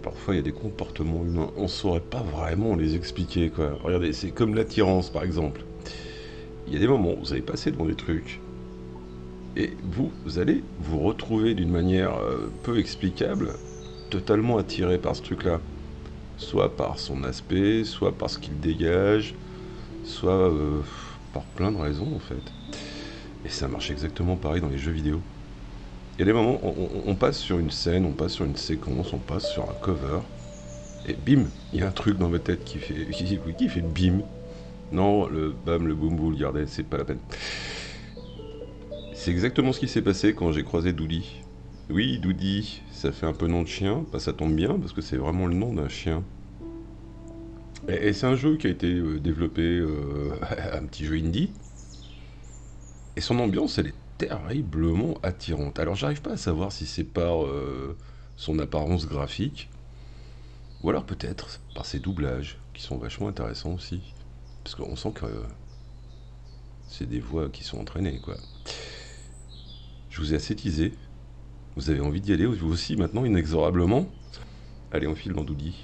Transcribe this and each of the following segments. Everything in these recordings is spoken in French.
parfois il y a des comportements humains, on saurait pas vraiment les expliquer quoi. Regardez, c'est comme l'attirance par exemple. Il y a des moments où vous allez passer devant des trucs et vous allez vous retrouver d'une manière peu explicable, totalement attiré par ce truc-là. Soit par son aspect, soit par ce qu'il dégage, soit par plein de raisons en fait. Et ça marche exactement pareil dans les jeux vidéo. Il y a des moments, on passe sur une scène, on passe sur une séquence, on passe sur un cover, et bim, il y a un truc dans ma tête qui fait bim. Non, le bam, le boum, vous le gardez, c'est pas la peine. C'est exactement ce qui s'est passé quand j'ai croisé Doody. Oui, Doody, ça fait un peu nom de chien, bah, ça tombe bien parce que c'est vraiment le nom d'un chien. Et c'est un jeu qui a été développé, un petit jeu indie, et son ambiance, elle est terriblement attirante. Alors j'arrive pas à savoir si c'est par son apparence graphique, ou alors peut-être par ses doublages, qui sont vachement intéressants aussi. Parce qu'on sent que c'est des voix qui sont entraînées, quoi. Je vous ai assez teasé. Vous avez envie d'y aller, vous aussi, maintenant, inexorablement. Allez, on file dans Doody.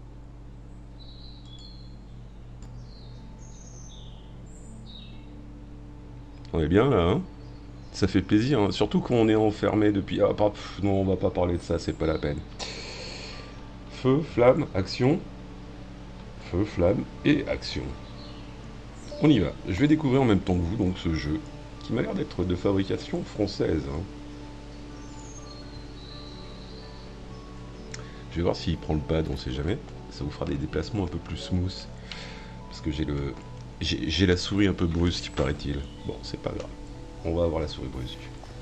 On est bien, là, hein. Ça fait plaisir, hein. Surtout quand on est enfermé depuis... Ah, non, on va pas parler de ça, c'est pas la peine. Feu, flamme, action. Feu, flamme et action. On y va. Je vais découvrir en même temps que vous, donc, ce jeu, qui m'a l'air d'être de fabrication française, hein. Je vais voir s'il prend le pad, on sait jamais. Ça vous fera des déplacements un peu plus smooth. Parce que j'ai la souris un peu brusque, paraît-il. Bon, c'est pas grave. On va avoir la souris brusque.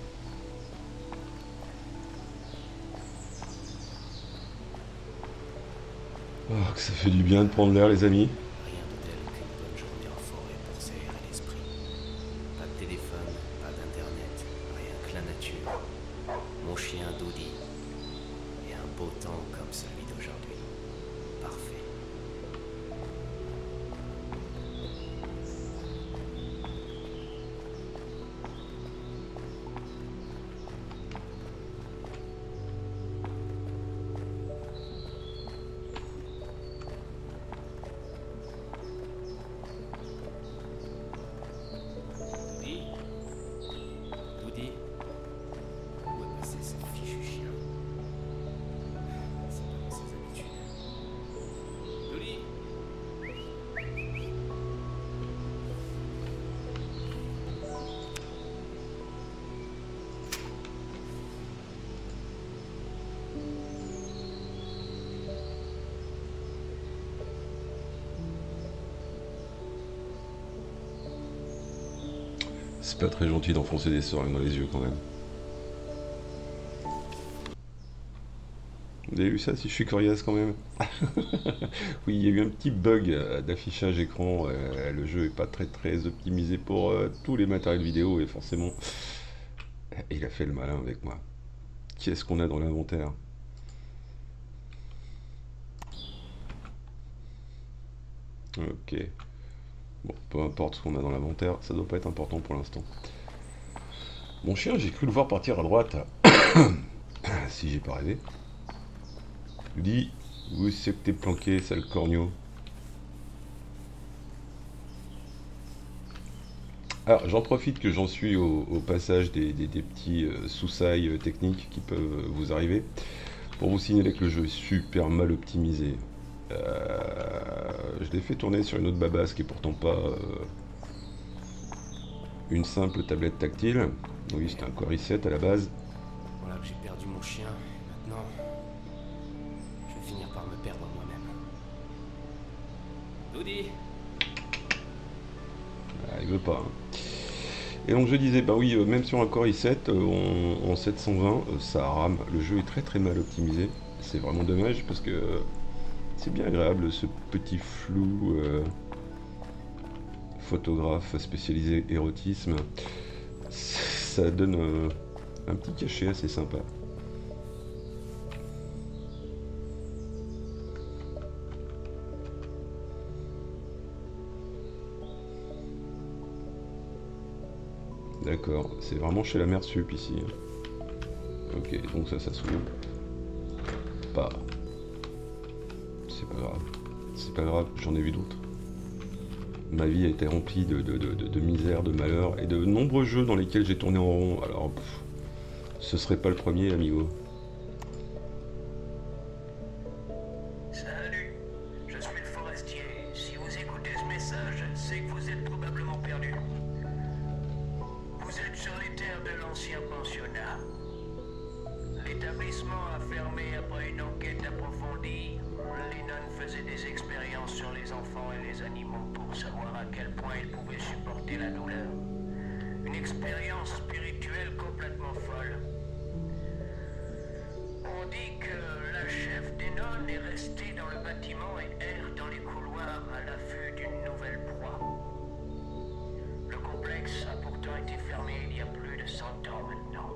Oh, que ça fait du bien de prendre l'air, les amis. Rien de tel qu'une bonne journée en forêt pour s'aérer l'esprit. Pas de téléphone, pas d'internet, rien que la nature. Mon chien Doody. Et un beau temps comme celui d'aujourd'hui. Parfait. Doody? Doody? Où est passé ce fichu chien? C'est pas dans ses habitudes. Doody? C'est pas très gentil d'enfoncer des seringues dans les yeux quand même. Vous avez vu ça, si je suis coriace quand même? Oui, il y a eu un petit bug d'affichage écran. Le jeu est pas très optimisé pour tous les matériels vidéo et forcément, il a fait le malin avec moi. Qu'est-ce qu'on a dans l'inventaire? Ok. Bon, peu importe ce qu'on a dans l'inventaire, ça doit pas être important pour l'instant. Mon chien, j'ai cru le voir partir à droite. Si j'ai pas rêvé. Il dit, où c'est que t'es planqué, sale corneau? Alors, j'en profite que j'en suis au passage des petits sous-sailles techniques qui peuvent vous arriver, pour vous signaler que le jeu est super mal optimisé. Je l'ai fait tourner sur une autre babasse qui est pourtant pas une simple tablette tactile. Oui, c'était un Core i7 à la base. Voilà que j'ai perdu mon chien. Maintenant, je vais finir par me perdre moi-même. Doody? Ah, il veut pas, hein. Et donc je disais, bah oui, même sur un Core i7 en 720, ça rame. Le jeu est très mal optimisé. C'est vraiment dommage parce que c'est bien agréable ce petit flou photographe spécialisé érotisme. Ça donne un petit cachet assez sympa. D'accord, c'est vraiment chez la mère sup ici, hein. Ok, donc ça s'ouvre pas. pas grave. C'est pas grave, j'en ai vu d'autres. Ma vie a été remplie de misère, de malheur et de nombreux jeux dans lesquels j'ai tourné en rond. Alors, ce serait pas le premier, amigo. Salut, je suis le forestier. Si vous écoutez ce message, c'est que vous êtes probablement perdu. Vous êtes sur les terres de l'ancien pensionnat. L'établissement a fermé après une enquête approfondie. Lennon faisait des expériences sur les enfants et les animaux pour savoir à quel point ils pouvaient supporter la douleur. Une expérience spirituelle complètement folle. On dit que la chef des nonnes est restée dans le bâtiment et erre dans les couloirs à l'affût d'une nouvelle proie. Le complexe a pourtant été fermé il y a plus de 100 ans maintenant.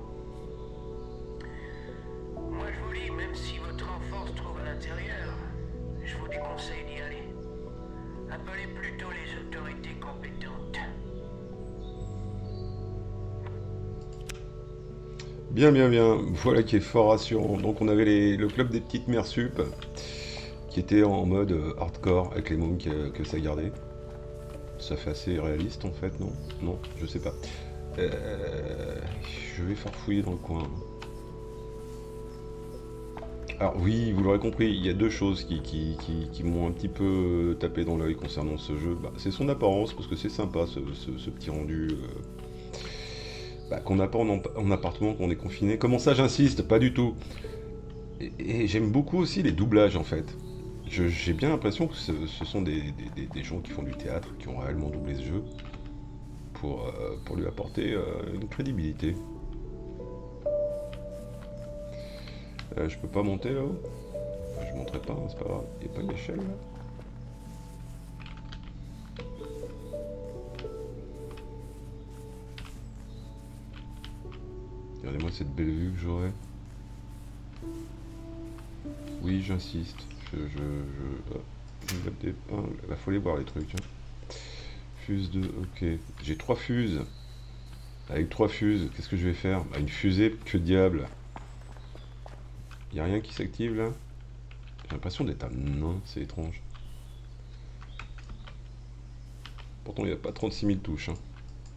Moi je vous dis, même si votre enfant se trouve à l'intérieur, je vous déconseille d'y aller. Appelez plutôt les autorités compétentes. Bien, bien, bien. Voilà qui est fort rassurant. Donc on avait le club des petites mères sup qui était en mode hardcore avec les mômes que ça gardait. Ça fait assez réaliste en fait, non? Non, je sais pas. Je vais farfouiller dans le coin. Alors oui, vous l'aurez compris, il y a deux choses qui m'ont un petit peu tapé dans l'œil concernant ce jeu. Bah, c'est son apparence, parce que c'est sympa ce petit rendu qu'on n'a pas en appartement, qu'on est confiné. Comment ça, j'insiste? Pas du tout. Et j'aime beaucoup aussi les doublages en fait. J'ai bien l'impression que ce sont des gens qui font du théâtre, qui ont réellement doublé ce jeu, pour lui apporter une crédibilité. Je peux pas monter là-haut? Je monterai pas, hein, c'est pas grave. Il n'y a pas d'échelle là? Regardez-moi cette belle vue que j'aurai. Oui, j'insiste. Il faut aller voir les trucs. Hein. Fuse 2, ok. J'ai 3 fuses. Avec 3 fuses, qu'est-ce que je vais faire? Bah, une fusée, que diable. Y a rien qui s'active là? J'ai l'impression d'être un nain, c'est étrange. Pourtant il n'y a pas 36 000 touches. Hein.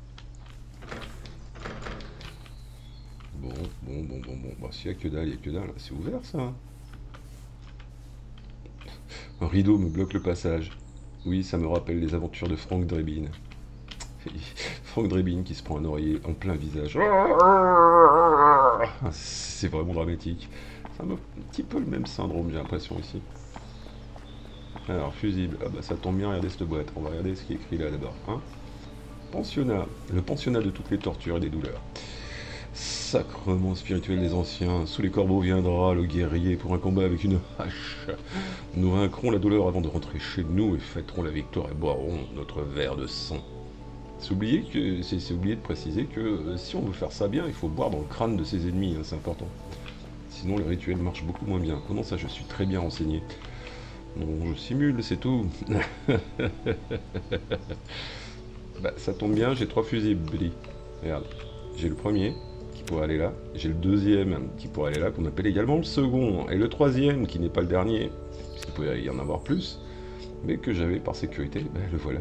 Bon. Bah, s'il n'y a que dalle, il n'y a que dalle. C'est ouvert ça. Hein. Un rideau me bloque le passage. Oui, ça me rappelle les aventures de Frank Drebin. Frank Drebin qui se prend un oreiller en plein visage. C'est vraiment dramatique. C'est un petit peu le même syndrome, j'ai l'impression ici. Alors, fusible. Ah bah ça tombe bien, regardez cette boîte. On va regarder ce qui est écrit là d'abord. Hein, pensionnat. Le pensionnat de toutes les tortures et des douleurs. Sacrement spirituel des anciens. Sous les corbeaux viendra le guerrier pour un combat avec une hache. Nous vaincrons la douleur avant de rentrer chez nous et fêterons la victoire et boirons notre verre de sang. C'est oublié de préciser que si on veut faire ça bien, il faut boire dans le crâne de ses ennemis, hein, c'est important. Sinon le rituel marche beaucoup moins bien. Comment ça, je suis très bien renseigné? Non, je simule, c'est tout. Bah, ça tombe bien, j'ai 3 fusibles, Billy. Regarde, j'ai le premier qui pourrait aller là, j'ai le deuxième qui pourrait aller là, qu'on appelle également le second, et le troisième qui n'est pas le dernier, puisqu'il pourrait y en avoir plus, mais que j'avais par sécurité, ben le voilà.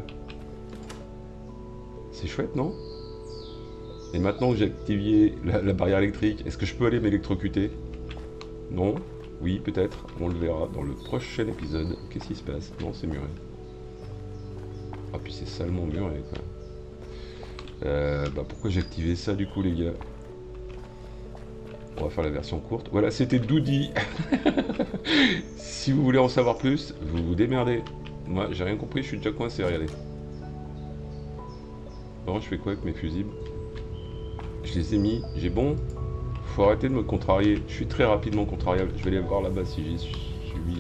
C'est chouette, non? Et maintenant que j'ai activé la barrière électrique, est-ce que je peux aller m'électrocuter? Non? Oui, peut-être. On le verra dans le prochain épisode. Qu'est-ce qui se passe? Non, c'est muré. Ah, puis c'est salement muré, quoi. Bah, pourquoi j'ai activé ça, du coup, les gars? On va faire la version courte. Voilà, c'était Doody. Si vous voulez en savoir plus, vous vous démerdez. Moi, j'ai rien compris, je suis déjà coincé, regardez. Bon, je fais quoi avec mes fusibles? Je les ai mis, j'ai bon. Faut arrêter de me contrarier. Je suis très rapidement contrariable. Je vais aller voir là-bas si j'y suis.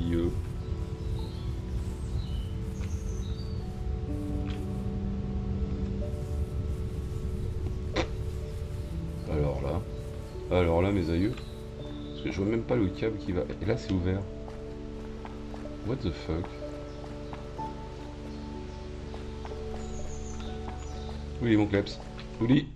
Alors là, mes aïeux. Parce que je vois même pas le câble qui va. Et là, c'est ouvert. What the fuck? Où il est mon kleps? Ouli.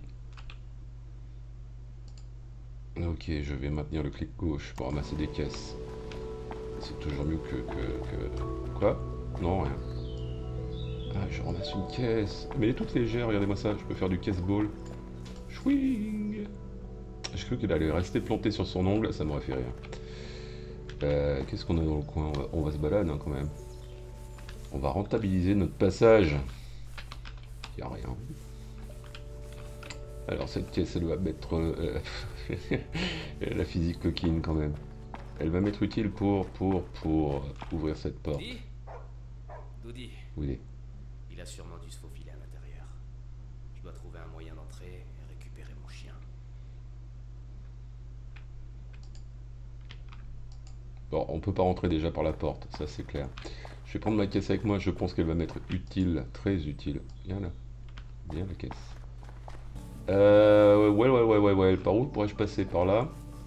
Ok, je vais maintenir le clic gauche pour ramasser des caisses. C'est toujours mieux que... Quoi? Non, rien. Ah, je ramasse une caisse. Mais elle est toute légère, regardez-moi ça. Je peux faire du caisse ball. Chouing. J'ai cru qu'elle allait rester plantée sur son ongle, ça m'aurait fait rire. Qu'est-ce qu'on a dans le coin? On va se balader hein, quand même. On va rentabiliser notre passage. Il n'y a rien. Alors cette pièce, elle va mettre la physique coquine quand même. Elle va m'être utile pour ouvrir cette porte. Doody, Oui. il a sûrement dû se faufiler à l'intérieur. Je dois trouver un moyen d'entrer et récupérer mon chien. Bon, on peut pas rentrer déjà par la porte, ça c'est clair. Je vais prendre ma caisse avec moi, je pense qu'elle va m'être utile, très utile. Viens là. Viens la caisse. Ouais. Par où pourrais-je passer? Par là?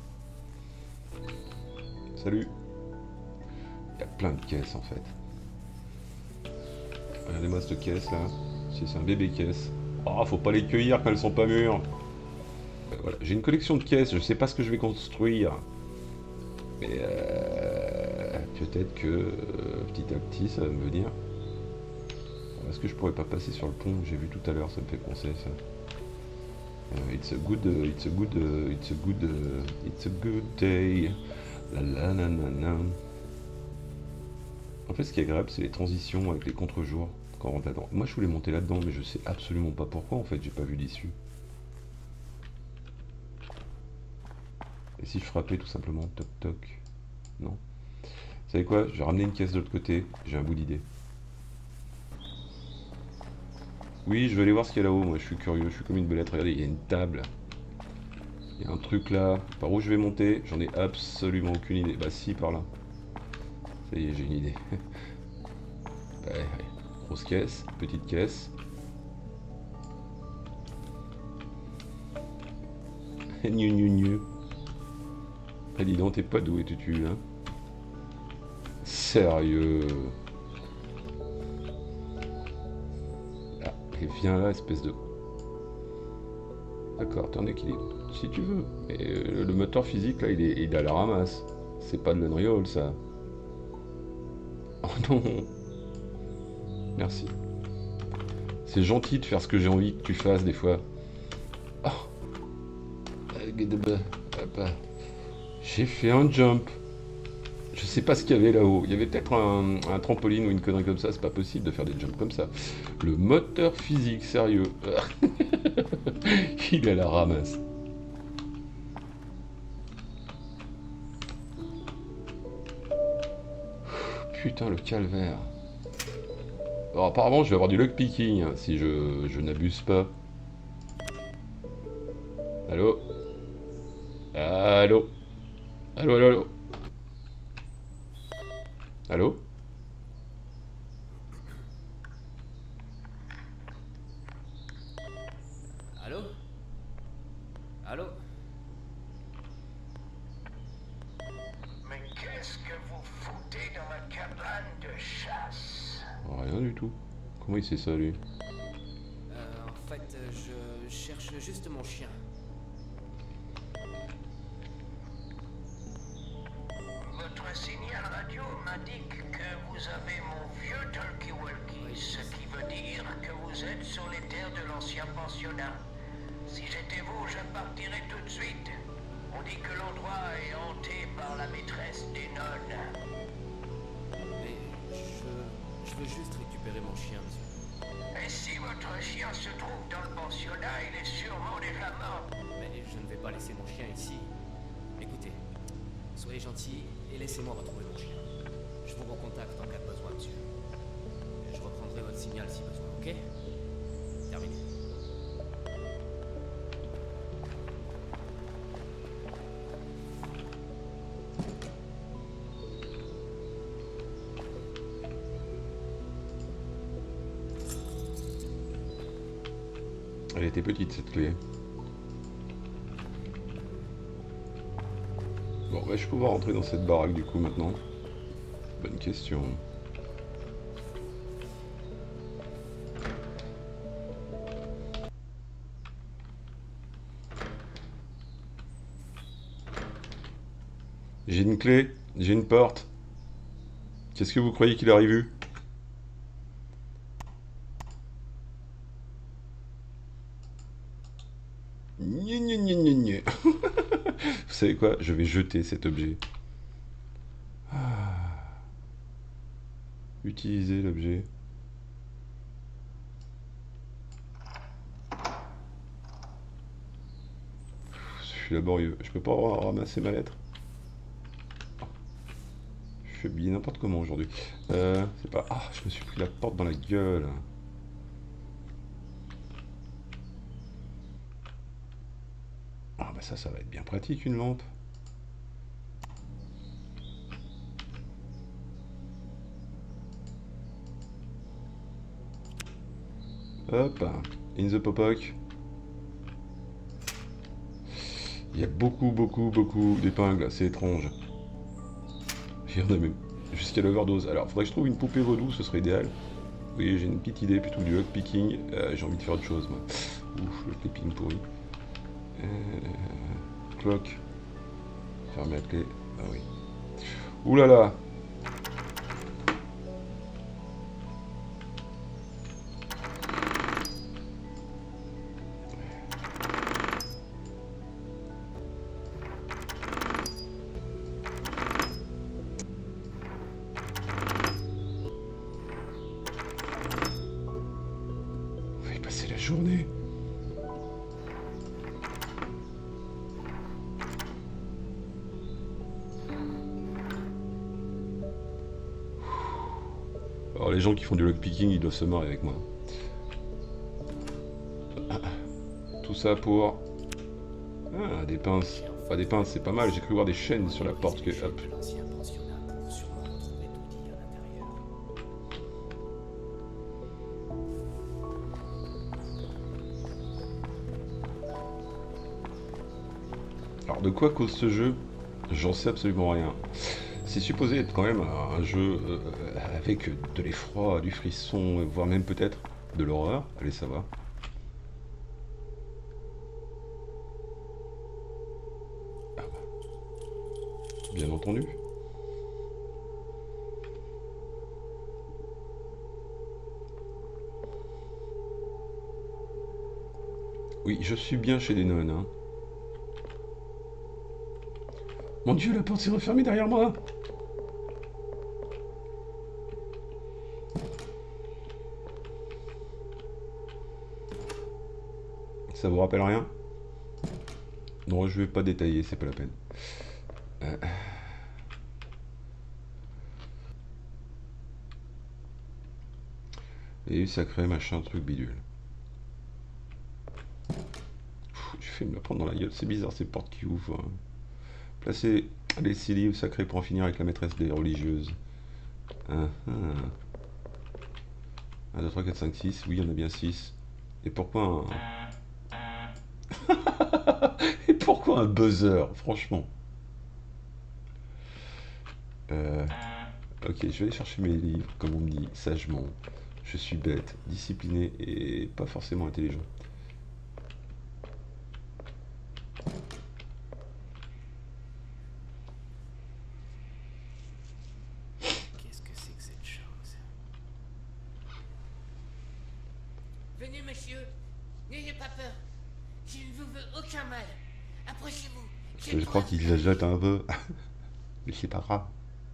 Salut. Il y a plein de caisses en fait. Regardez-moi cette caisse là. C'est un bébé caisse. Oh, faut pas les cueillir quand elles sont pas mûres. Voilà. J'ai une collection de caisses, je sais pas ce que je vais construire. Mais peut-être que petit à petit ça va me venir. Est-ce que je pourrais pas passer sur le pont que j'ai vu tout à l'heure? Ça me fait penser ça. It's a good day. La la la la la. En fait, ce qui est agréable, c'est les transitions avec les contre-jours quand on rentre là-dedans. Moi, je voulais monter là-dedans, mais je sais absolument pas pourquoi. En fait, j'ai pas vu l'issue. Et si je frappais tout simplement, toc toc. Non. Vous savez quoi? Je vais ramener une caisse de l'autre côté. J'ai un bout d'idée. Oui, je vais aller voir ce qu'il y a là-haut. Moi, je suis curieux. Je suis comme une belette. Regardez, il y a une table. Il y a un truc là. Par où je vais monter? J'en ai absolument aucune idée. Bah si, par là. Ça y est, j'ai une idée. Ouais. Grosse caisse, petite caisse. Gnu. Ah dis donc, t'es pas doué, tu hein? Sérieux? Ah, et viens là, espèce de... D'accord, t'es en équilibre. Si tu veux. Mais le moteur physique, là, il est à la ramasse. C'est pas de l'Unreal, ça. Oh non! Merci. C'est gentil de faire ce que j'ai envie que tu fasses, des fois. Oh! J'ai fait un jump. Je sais pas ce qu'il y avait là-haut. Il y avait peut-être un trampoline ou une connerie comme ça. C'est pas possible de faire des jumps comme ça. Le moteur physique, sérieux. Il est à la ramasse. Putain, le calvaire. Alors, apparemment, je vais avoir du lockpicking hein, si je n'abuse pas. Allô? Allô? Allô? Allô? Allô? Allô? Mais qu'est-ce que vous foutez dans ma cabane de chasse? Oh, rien du tout. Comment il sait ça, lui? En fait, je cherche juste mon chien. Votre signal radio m'indique que vous avez mon vieux talkie-walkie, ce qui veut dire que vous êtes sur les terres de l'ancien pensionnat. Si j'étais vous, je partirais tout de suite. On dit que l'endroit est hanté par la maîtresse des nonnes. Mais je veux juste récupérer mon chien, monsieur. Et si votre chien se trouve dans le pensionnat, il est sûrement déjà mort. Mais je ne vais pas laisser mon chien ici. Écoutez, soyez gentil et laissez-moi retrouver mon chien. Je vous recontacte en cas de besoin, monsieur. Je reprendrai votre signal si besoin, ok? Terminé. Elle était petite, cette clé. Bon, vais-je pouvoir rentrer dans cette baraque, du coup, maintenant? Bonne question. J'ai une clé, j'ai une porte. Qu'est-ce que vous croyez qu'il aurait vu? Gna, gna, gna, gna, gna. Vous savez quoi? Je vais jeter cet objet. Utiliser l'objet. Je suis laborieux. Je peux pas ramasser ma lettre. Je suis habillé n'importe comment aujourd'hui. C'est pas... Ah, je me suis pris la porte dans la gueule. Ah bah ça va être bien pratique une lampe. Hop, in the popoc. Il y a beaucoup d'épingles, c'est étrange. Il y en a même jusqu'à l'overdose. Alors, faudrait que je trouve une poupée vaudou, ce serait idéal. Oui, j'ai une petite idée plutôt du lockpicking. J'ai envie de faire autre chose, moi. Ouf, le clipping pourri. Clock. Fermer la clé. Ah oui. Ouh là là. On va y passer la journée. Alors les gens qui font du lockpicking, ils doivent se marrer avec moi. Tout ça pour... Ah, des pinces. Enfin, des pinces, c'est pas mal. J'ai cru voir des chaînes sur la porte que... Hop. Alors de quoi cause ce jeu? J'en sais absolument rien. C'est supposé être quand même un jeu avec de l'effroi, du frisson, voire même peut-être de l'horreur. Allez, ça va. Ah bah. Bien entendu. Oui, je suis bien chez des nonnes, hein. Mon Dieu, la porte s'est refermée derrière moi. Ça vous rappelle rien? Non, je vais pas détailler, c'est pas la peine. Et sacré machin truc bidule. J'ai fait me la prendre dans la gueule, c'est bizarre ces portes qui ouvrent. Placez les 6 livres sacrés pour en finir avec la maîtresse des religieuses. 1, 2, 3, 4, 5, 6. Oui, il y en a bien 6. Et pourquoi un... Et pourquoi un buzzer, franchement? Ok, je vais aller chercher mes livres, comme on me dit, sagement. Je suis bête, discipliné et pas forcément intelligent. Qu'est-ce que c'est que cette chose? Venez, monsieur. N'ayez pas peur. Je ne vous veux aucun mal. Approchez-vous. Je crois qu'il la jette un peu. Mais c'est pas grave.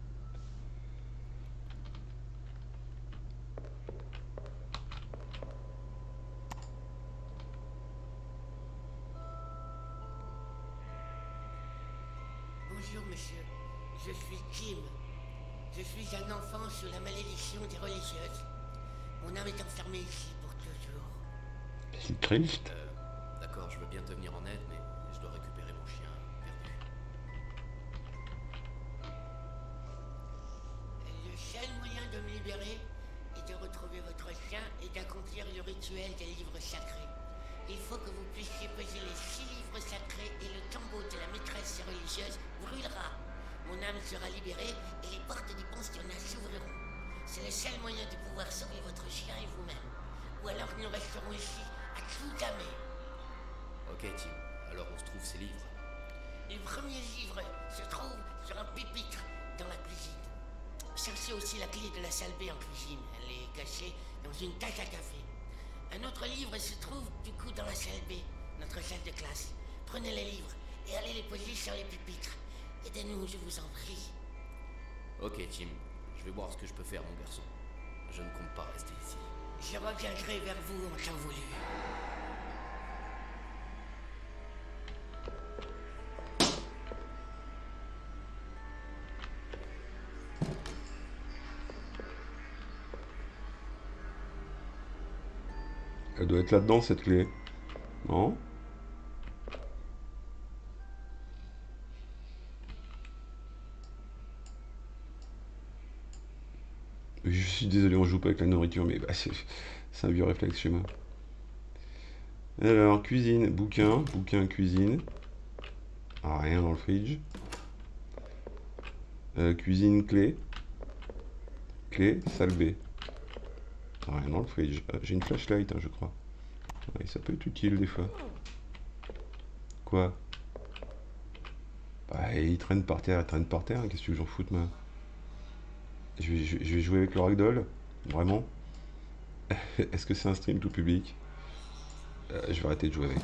Bonjour, monsieur. Je suis Kim. Je suis un enfant sous la malédiction des religieuses. Mon âme est enfermée ici pour toujours. C'est triste. D'accord, je veux bien te venir en aide, mais je dois récupérer mon chien perdu. Le seul moyen de me libérer est de retrouver votre chien et d'accomplir le rituel des livres sacrés. Il faut que vous puissiez peser les 6 livres sacrés et le tombeau de la maîtresse religieuse brûlera. Mon âme sera libérée et les portes du pensionnat s'ouvriront. C'est le seul moyen de pouvoir sauver votre chien et vous-même. Ou alors nous resterons ici à tout jamais. Ok, Tim. Alors on se trouve ces livres. Les premiers livres se trouvent sur un pupitre dans la cuisine. Cherchez aussi la clé de la salle B en cuisine. Elle est cachée dans une tasse à café. Un autre livre se trouve du coup dans la salle B, notre salle de classe. Prenez les livres et allez les poser sur les pupitres. Aidez-nous, je vous en prie. Ok, Tim. Je vais voir ce que je peux faire, mon garçon. Je ne compte pas rester ici. Je reviendrai vers vous en temps voulu. Elle doit être là-dedans, cette clé. Non? Je suis désolé, on joue pas avec la nourriture, mais bah, c'est un vieux réflexe chez moi. Alors, cuisine, bouquin, cuisine. Ah, rien dans le fridge. Cuisine, clé. Clé, salle B. Ah, rien dans le fridge. J'ai une flashlight, hein, je crois. Ouais, ça peut être utile des fois. Quoi? Bah, il traîne par terre, qu'est-ce que tu veux que j'en foute, moi? Je vais jouer avec le ragdoll? Vraiment? Est-ce que c'est un stream tout public? Je vais arrêter de jouer avec.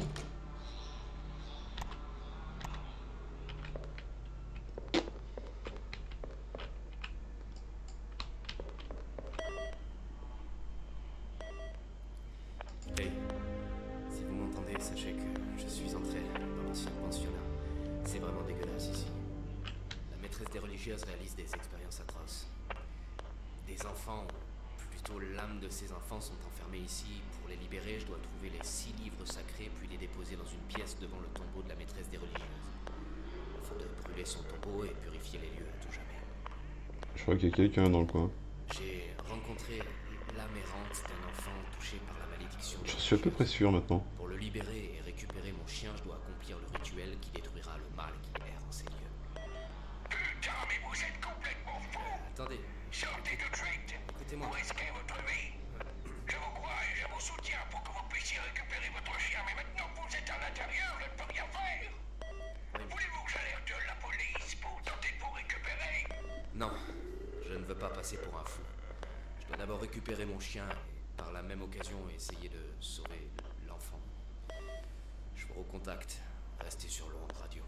Hey, si vous m'entendez, sachez que je suis entré dans l'ancien pensionnat. C'est vraiment dégueulasse ici. La maîtresse des religieuses réalise des expériences atroces. Des enfants, ou plutôt l'âme de ces enfants, sont enfermés ici. Pour les libérer, je dois trouver les 6 livres sacrés, puis les déposer dans une pièce devant le tombeau de la maîtresse des religieuses. Afin de brûler son tombeau et purifier les lieux à tout jamais. Je crois qu'il y a quelqu'un dans le coin. J'ai rencontré l'âme errante d'un enfant touché par la malédiction. Je suis à peu près sûr maintenant. Pour le libérer et récupérer mon chien, je dois accomplir le rituel qui détruira le mal qui erre en ces lieux. Putain, mais vous êtes complètement fou! Attendez, Sortez tout de suite! écoutez-moi. Vous risquez votre vie! Je vous crois et je vous soutiens pour que vous puissiez récupérer votre chien, mais maintenant que vous êtes à l'intérieur, je ne peux rien faire! Voulez-vous que j'alerte la police pour tenter de vous récupérer? Non, je ne veux pas passer pour un fou. Je dois d'abord récupérer mon chien et par la même occasion essayer de sauver l'enfant. Je vous recontacte. Restez sur l'onde radio.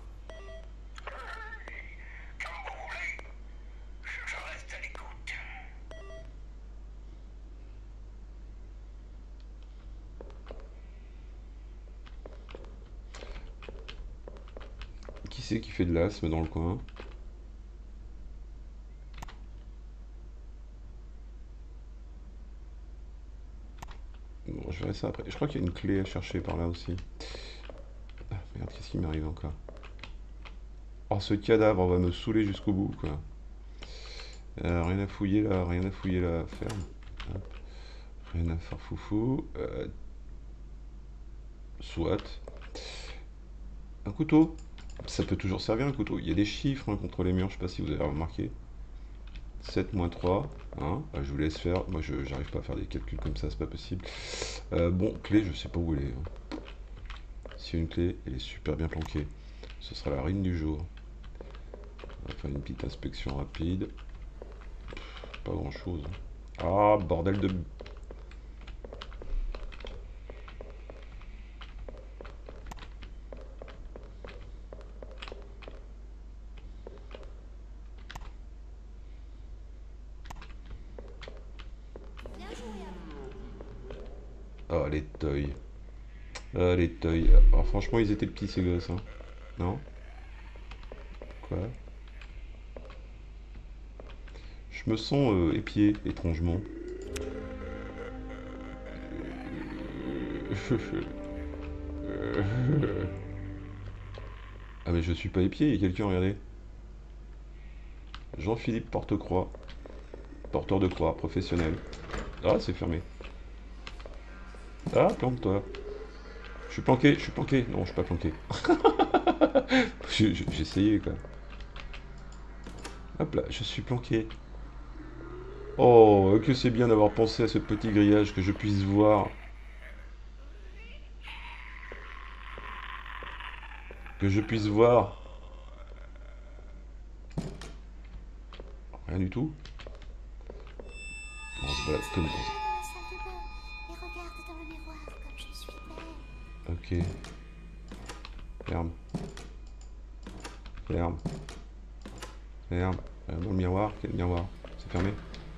Comme vous voulez. Je reste à l'écoute. Qui c'est qui fait de l'asthme dans le coin? Bon, je verrai ça après. Je crois qu'il y a une clé à chercher par là aussi. Ah, merde, qu'est-ce qui m'arrive encore? Oh, ce cadavre va me saouler jusqu'au bout, quoi. Rien à fouiller là, ferme. Hop. Rien à faire foufou. Soit. Un couteau. Ça peut toujours servir un couteau. Il y a des chiffres hein, contre les murs, je sais pas si vous avez remarqué. 7 moins 3. Hein. Je vous laisse faire. Moi, je j'arrive pas à faire des calculs comme ça, c'est pas possible. Bon, clé, je sais pas où elle est. Hein. S'il y a une clé, elle est super bien planquée. Ce sera la reine du jour. On va faire une petite inspection rapide. Pas grand chose. Ah, bordel de... Oh, les toys. Ah, les toys. Alors, franchement, ils étaient petits, ces gosses. Hein. Non? Quoi? Je me sens épié, étrangement. Ah, mais je suis pas épié, il y a quelqu'un, regardez. Jean-Philippe Porte-Croix. Porteur de croix, professionnel. Ah, c'est fermé. Ah, planque-toi. Je suis planqué, je suis planqué. Non, je suis pas planqué. J'ai essayé, quoi. Hop là, je suis planqué. Oh, que c'est bien d'avoir pensé à ce petit grillage, que je puisse voir. Que je puisse voir. Rien du tout. On se balade comme dans la salle de bain et regarde dans le miroir comme je suis belle. Ok. Ferme. Ferme. Ferme. Dans le miroir. Quel miroir? C'est fermé?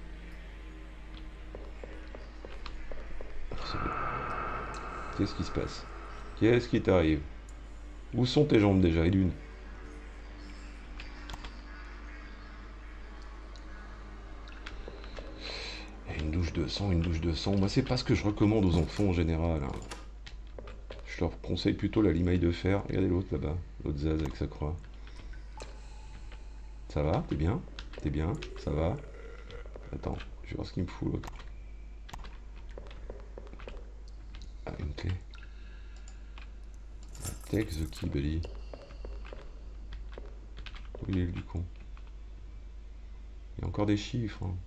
C'est bon. Qu'est-ce qui se passe? Qu'est-ce qui t'arrive? Où sont tes jambes déjà, Edune? Une douche de sang, une douche de sang. Moi, c'est pas ce que je recommande aux enfants en général, hein. Je leur conseille plutôt la limaille de fer. Regardez l'autre là-bas, l'autre Zaz avec sa croix. Ça va? T'es bien? T'es bien? Ça va? Attends, je vais voir ce qu'il me fout l'autre. Ah, une clé. Take the key, buddy. Où il est du con? Il y a encore des chiffres, hein.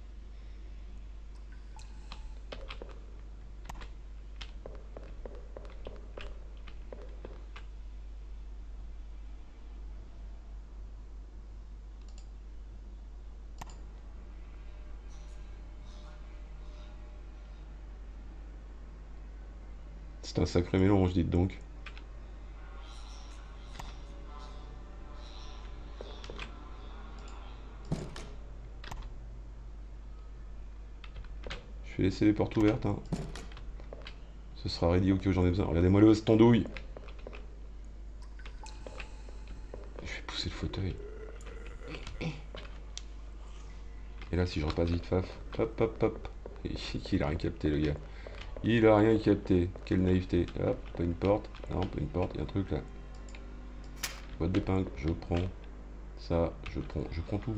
C'est un sacré mélange, dites donc. Je vais laisser les portes ouvertes, hein. Ce sera ready au cas où j'en ai besoin. Regardez-moi le cette andouille. Je vais pousser le fauteuil. Et là, si je repasse vite, faf. Hop, hop, hop. Il a rien capté, le gars. Il a rien capté. Quelle naïveté. Hop, pas une porte. Non, pas une porte. Il y a un truc là. Boîte d'épingle. Je prends. Ça, je prends tout.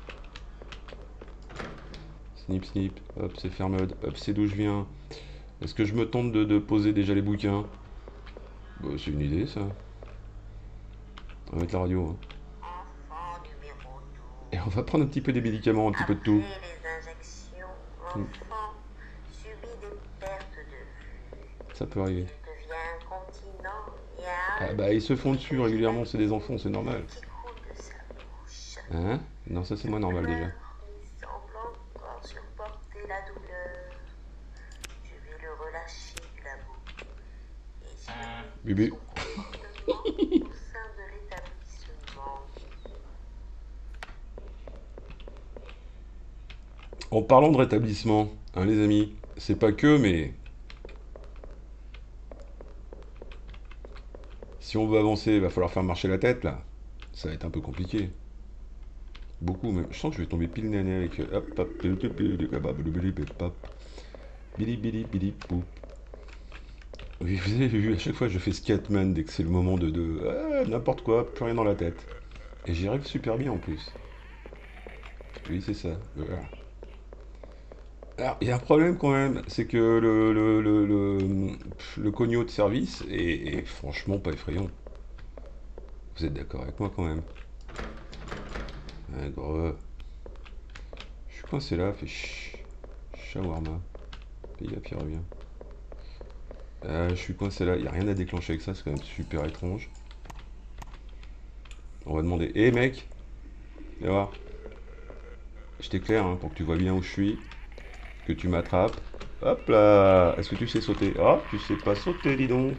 Snip, snip. Hop, c'est fermode. Hop, c'est d'où je viens. Est-ce que je me tente de poser déjà les bouquins? Bah, c'est une idée, ça. On va mettre la radio, hein. Enfant numéro 12. Et on va prendre un petit peu des médicaments, un petit peu de tout. Après les injections, l'enfant subit des pertes de vue. Ça peut arriver. Il devient incontinent et Ah a bah, ils se font dessus régulièrement, c'est des enfants, c'est normal. qui coule de sa bouche. Hein? Non, ça c'est moins normal déjà. Il semble encore supporter la douleur. Je vais le relâcher de la boue. Et je Bibi. au sein de l'établissement. En parlant de rétablissement, hein les amis, c'est pas que, mais... Si on veut avancer, il va falloir faire marcher la tête, là. Ça va être un peu compliqué. Beaucoup, mais je sens que je vais tomber pile nez à nez avec... Hop, hop, hop. Bili, bili, bili, pou. Oui, vous avez vu, à chaque fois je fais Scatman dès que c'est le moment de n'importe quoi, plus rien dans la tête. Et j'y arrive super bien en plus. Oui, c'est ça. Voilà. Alors, il y a un problème quand même, c'est que le cogno de service est franchement pas effrayant. Vous êtes d'accord avec moi quand même? Un gros... Je suis coincé là, fait shawarma. Fais gaffe, il revient. Je suis coincé là, il n'y a rien à déclencher avec ça, c'est quand même super étrange. On va demander, hé mec, viens voir. Je t'éclaire hein, pour que tu vois bien où je suis, que tu m'attrapes. Hop là, est-ce que tu sais sauter? Oh, tu sais pas sauter, dis donc.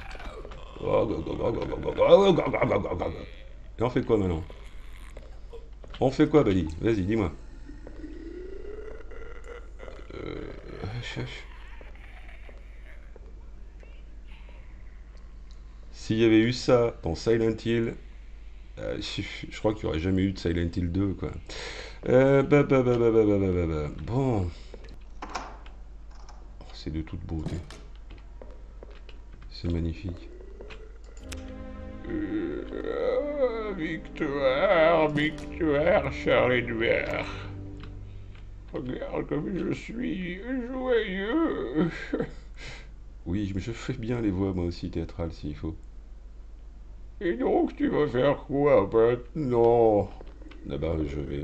Et on fait quoi maintenant? On fait quoi, Bali? Vas-y, dis-moi. S'il y avait eu ça dans Silent Hill, je crois qu'il n'y aurait jamais eu de Silent Hill 2, quoi. Bon. Oh, c'est de toute beauté. C'est magnifique. Victoire, victoire, Charles Edouard. Regarde comme je suis joyeux. Oui, mais je fais bien les voix, moi aussi, théâtrales, s'il faut. Et donc, tu vas faire quoi maintenant? Ah bah,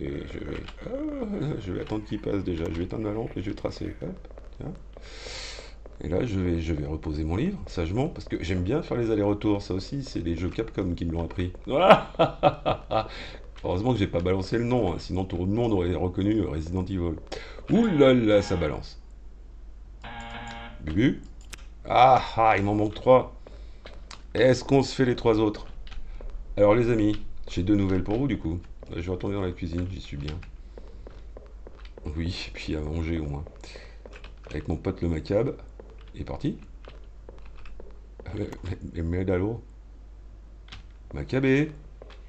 je vais attendre qu'il passe déjà. Je vais éteindre ma lampe et je vais tracer. Hop, tiens. Et là, je vais reposer mon livre, sagement, parce que j'aime bien faire les allers-retours. Ça aussi, c'est les jeux Capcom qui me l'ont appris. Heureusement que j'ai pas balancé le nom, hein, sinon tout le monde aurait reconnu Resident Evil. Ouh là là, ça balance. Bubu. Ah ah, il m'en manque 3. Est-ce qu'on se fait les 3 autres? Alors les amis, j'ai 2 nouvelles pour vous du coup. Je vais retourner dans la cuisine, j'y suis bien. Oui, puis à manger au moins. Avec mon pote le macabre. Il est parti. Mais Médalo. Macabé.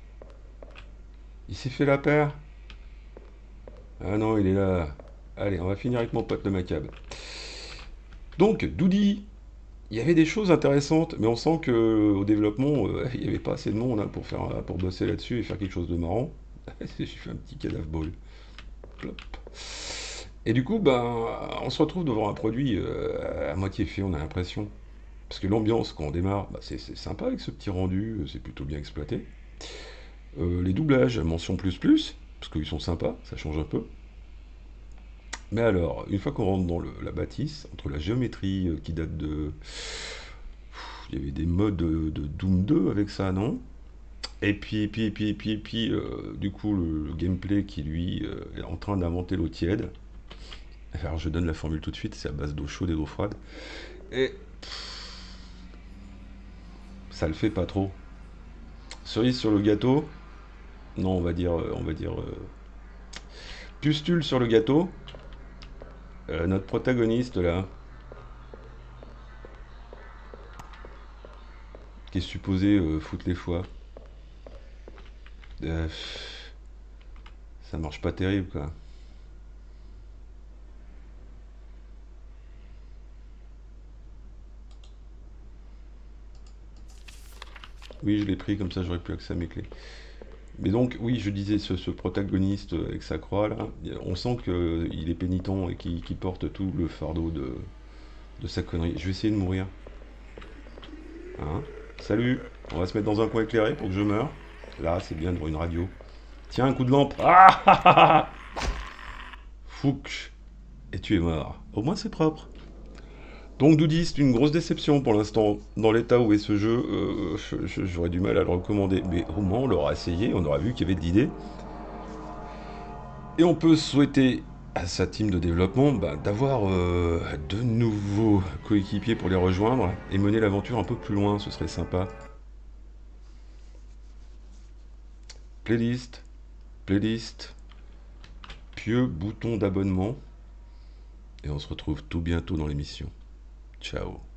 Il s'est fait la paire. Ah non, il est là. Allez, on va finir avec mon pote le macabre. Donc, Doudi, il y avait des choses intéressantes, mais on sent que au développement, il n'y avait pas assez de monde hein, pour bosser là-dessus et faire quelque chose de marrant. J'ai fait un petit cadavre ball. Plop. Et du coup, ben, on se retrouve devant un produit à moitié fait, on a l'impression. Parce que l'ambiance, quand on démarre, bah, c'est sympa avec ce petit rendu, c'est plutôt bien exploité. Les doublages, mention plus plus, parce qu'ils sont sympas, ça change un peu. Mais alors, une fois qu'on rentre dans la bâtisse, entre la géométrie qui date de... Il y avait des modes de Doom 2 avec ça, non? Et puis, du coup, le gameplay qui, lui, est en train d'inventer l'eau tiède. Alors, je donne la formule tout de suite, c'est à base d'eau chaude et d'eau froide. Et ça le fait pas trop. Cerise sur le gâteau, non, pustule sur le gâteau. Notre protagoniste là, qui est supposé foutre les foies, euh, ça marche pas terrible quoi. Oui, je l'ai pris comme ça, j'aurais plus accès à mes clés. Mais donc, oui, je disais, ce protagoniste avec sa croix là, on sent qu'il est pénitent et qu'il porte tout le fardeau de sa connerie. Je vais essayer de mourir. Hein? Salut, on va se mettre dans un coin éclairé pour que je meure. Là, c'est bien devant une radio. Tiens, un coup de lampe. Ah ah ah ah. Fouch. Et tu es mort. Au moins, c'est propre. Donc, Doody, c'est une grosse déception pour l'instant. Dans l'état où est ce jeu, j'aurais du mal à le recommander. Mais au moins, on l'aura essayé, on aura vu qu'il y avait de l'idée. Et on peut souhaiter à sa team de développement bah, d'avoir de nouveaux coéquipiers pour les rejoindre et mener l'aventure un peu plus loin, ce serait sympa. Playlist, playlist, pieux bouton d'abonnement. Et on se retrouve tout bientôt dans l'émission. Ciao.